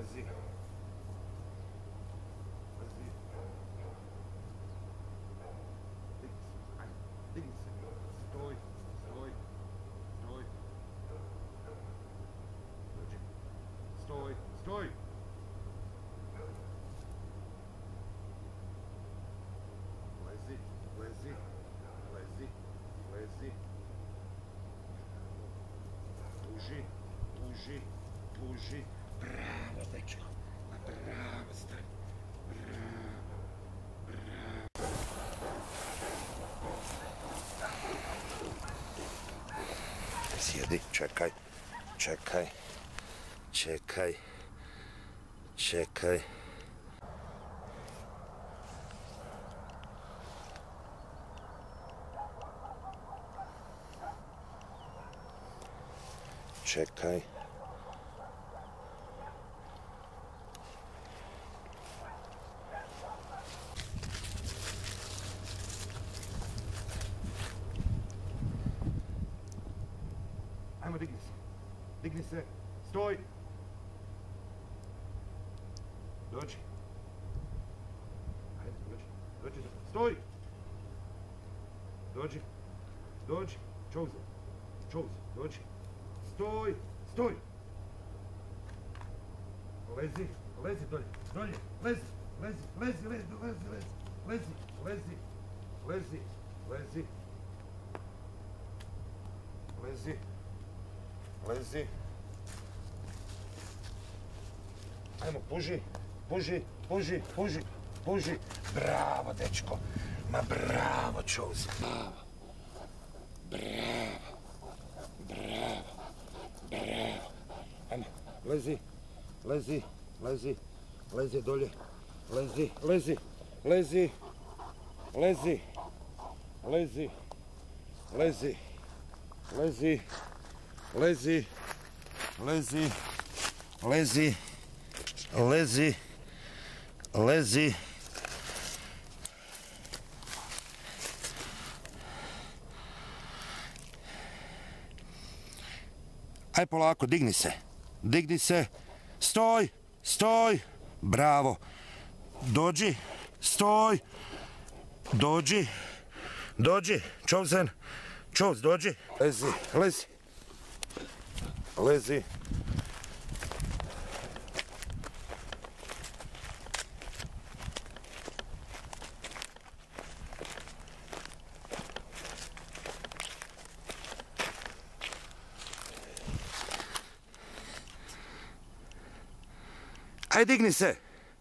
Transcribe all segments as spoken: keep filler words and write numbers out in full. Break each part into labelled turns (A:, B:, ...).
A: Lezi. Lezi. Digni se. Stoj. Stoj. Stoj. Dođi. Stoj. Stoj. Lezi. Lezi. Lezi. Lezi. Tuži. Tuži. Tuži. Bravo, dečko. Bravo, stari. Bravo. Bravo. Sjedi, čekaj. Čekaj. Čekaj. Čekaj. Čekaj. Ajmo, digni se. Digni se. Stoj. Dođi. Ajde, dođi. Dođi. Stoj. Dođi. Dođi. Čouze. Čouze. Dođi. Stoj. Stoj. Lezi. Lezi dolje. Dolje. Lezi. Lezi. Lezi. Lezi. Lezi. Lezi. Lezi. Lezi. Lezi. Lezi. Lezi. Ajmo, puži, puži, puži, puži, puži. Bravo, dečko. Ma bravo, Čouze. Bravo. Bravo. Bravo. Bravo. Ajmo, lezi, lezi, lezi, lezi dolje. Lezi, lezi, lezi, lezi, lezi, lezi, lezi. Lezi, lezi, lezi, lezi, lezi. Aj polako, digni se, digni se, stoj, stoj, bravo, dođi, stoj, dođi, dođi, Čouzen, Čouz, dođi, lezi, lezi. Lezi. Aj, digni se.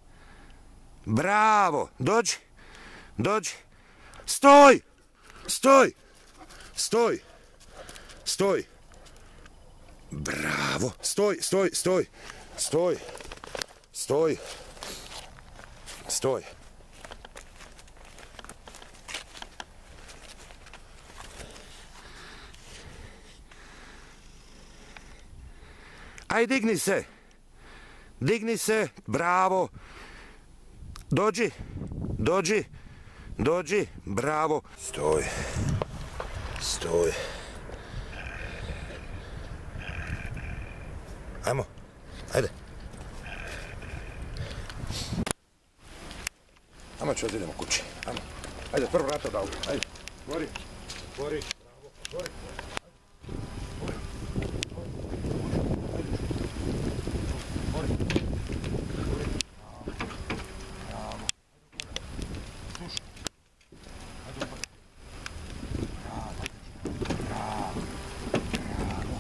A: Bravo. Dođi. Dođi. Stoj. Stoj. Stoj. Stoj. Bravo. Stoj, stoj, stoj. Stoj. Stoj. Stoj. Aj, digni se. Digni se. Bravo. Dođi. Dođi. Dođi. Bravo. Stoj. Stoj. Ajmo, ajde. Ajmo, Čouz, idemo kući. Ajmo. Ajde, prvo vrata od auta. Ajde. Tvori. Tvori. Bravo. Tvori. Tvori. Tvori. Tvori. Bravo. Slušaj. Ajde upad. Bravo. Bravo. Bravo.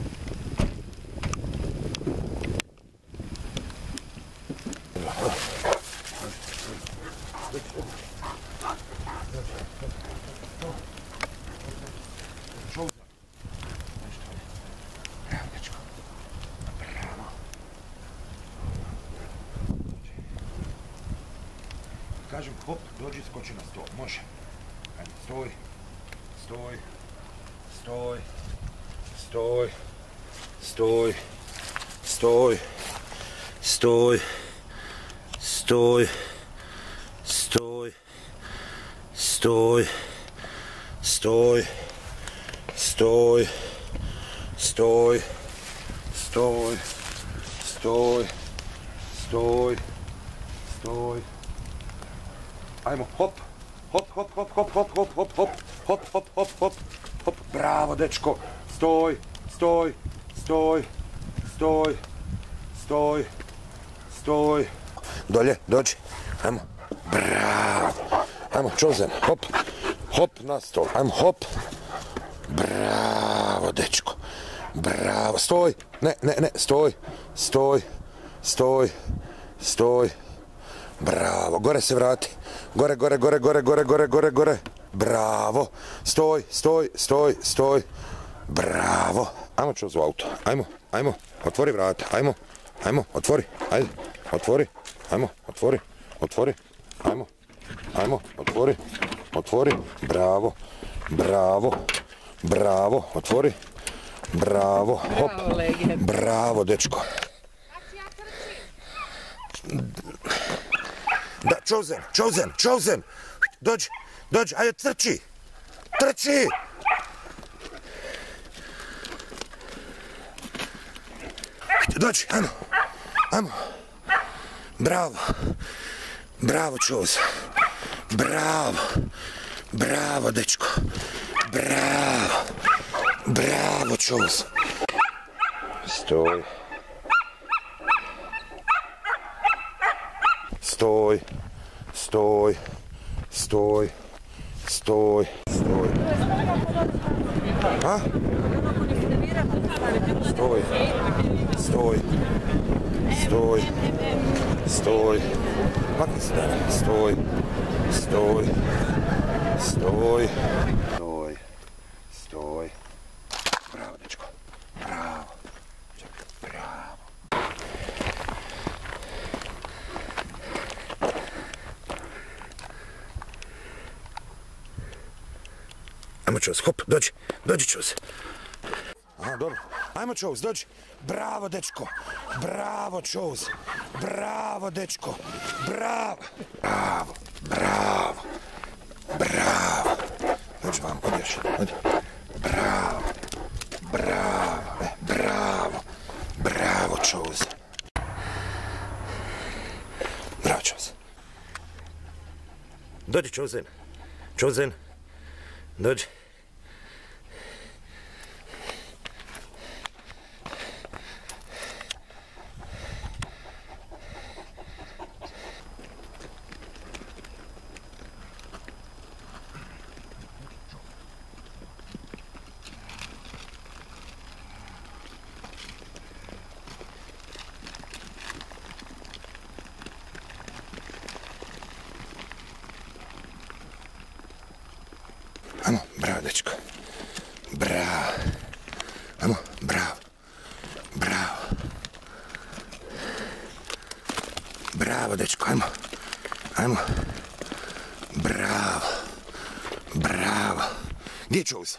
A: Kažem hop, dođi, skoči na stol, može. Ajde, stoj, stoj, stoj, stoj, stoj, stoj, stoj, stoj, stoj, stoj, stoj, stoj, stoj, stoj, stoj, Stoj. Stoj. Ajmo, hop. Hop, hop, hop, hop, hop, hop, hop, hop, hop, hop, hop, hop, hop. Bravo, dečko. Stoj, stoj, stoj, stoj, stoj, stoj. Dolje, dođi. Ajmo. Bravo. Ajmo, Chosen, hop. Hop na stol, ajmo, hop. Bravo, dečko. Bravo, stoj. Ne, ne, ne, stoj. Stoj, stoj, stoj. Bravo, gore se vrati. Gore, gore, gore, gore, gore, gore, gore, gore. Bravo. Stoj, stoj, stoj, stoj. Bravo. Ajmo čuz u auto. Ajmo, ajmo. Otvori vrata. Ajmo, ajmo, otvori. Ajde, otvori. Ajmo, otvori, otvori. Ajmo, ajmo, otvori, otvori. Bravo, bravo, bravo. Otvori. Bravo, hop. Bravo, dečko. Da, Chosen, Chosen, Chosen. Dođi, dođi, ajde, trči. Trči. Dođi, ajmo, ajmo. Bravo, bravo, Chosen. Bravo, bravo, dečko. Bravo, bravo, Chosen. Stoj. Stoj, stoj, stoj, stoj, stoj. A? Stoj, stoj, stoj, stoj. Makni se da, stoj, stoj, stoj, stoj, stoj. Bravo, dečko, bravo. Čekaj, bravo. Ajmo, Čos, hop, dođi, dođi, Čos. Aha, dobro. Ajmo, Čos, dođi. Bravo, dečko. Bravo, Čos. Bravo, dečko. Bravo. Bravo, bravo. Bravo. Dođi vam, odi još. Odi. Bravo. Bravo. E, bravo. Bravo, Čos. Bravo, Čos. Dođi, Čozen. Čozen. Dođi. Ajmo, bravo, dečko. Bravo. Ajmo, bravo. Bravo. Bravo, dečko, ajmo. Ajmo. Bravo. Bravo. Gdje je Čuz?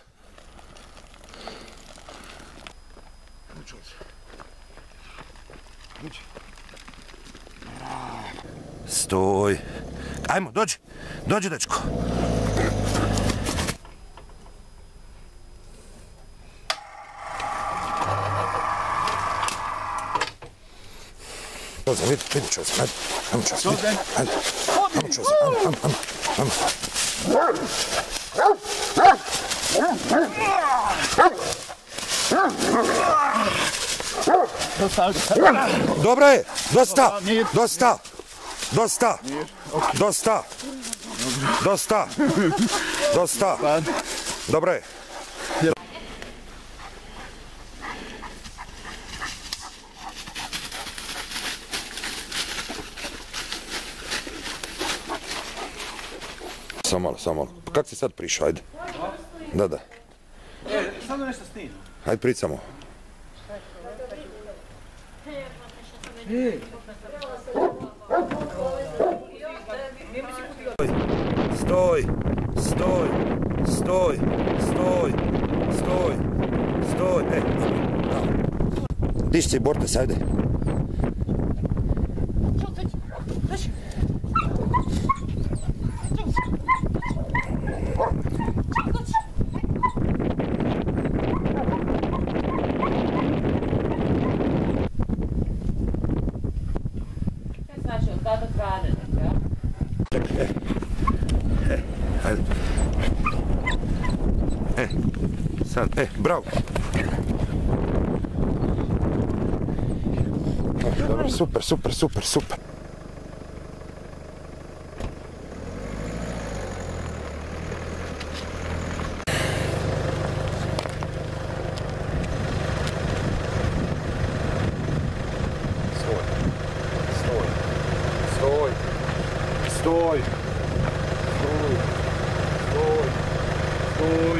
A: Ajmo, Čuz. Dođi. Bravo. Stoj. Ajmo, dođi. Dođi, dečko. Čozen, vidi, vidi Čozen, ajde, ajmo Čozen, vidi, ajde, ajmo Čozen, ajmo, ajmo, ajmo. Dobro je, dosta, dosta, dosta, dosta, dosta, dosta, dobro je. Samo malo, samo malo. Kak si sad prišao, ajde? Da, da.
B: E, samo nešto snimam.
A: Ajde, priđi samo. Stoj, stoj, stoj, stoj, stoj, stoj, e, bravo. Dišci, borte se, ajde. E, bravo. Dobro, super, super, super, super. Stoj, stoj, stoj, stoj, stoj,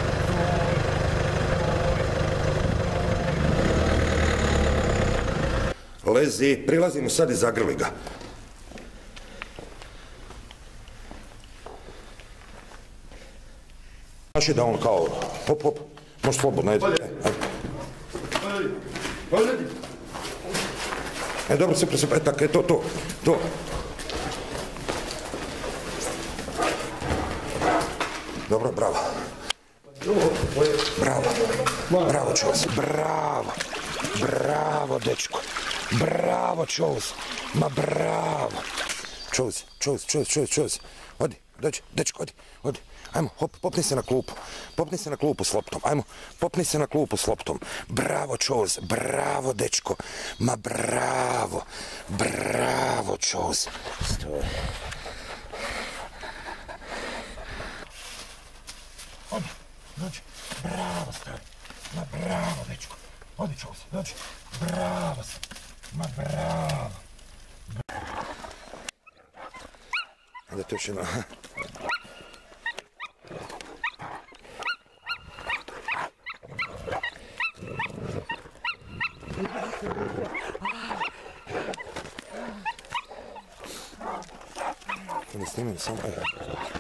A: stoj. Lezi, prilazimo sad i zagrli ga. Znaš da on kao, hop, hop, može slobodno, ajde, ajde. E, dobro, super, super, e, tako, e, to, to, to. Dobro, bravo. Bravo, bravo, Čoz, bravo, bravo, dečko, bravo, Čoz, ma bravo. Čoz, Čoz, Čoz, Čoz, Čoz, odi, dođi, dečko, odi, odi. Ajmo, hop, popni se na klupu, popni se na klupu s loptom, ajmo, popni se na klupu s loptom. Bravo, Čoz, bravo, dečko, ma bravo, bravo, Čoz. Stoj. Odi, dođi, bravo, stari, ma bravo, dečko, odi, Čoz, dođi, bravo, ma bravo. Ajde, to još jedno, aha. Ne snimim samo, evo.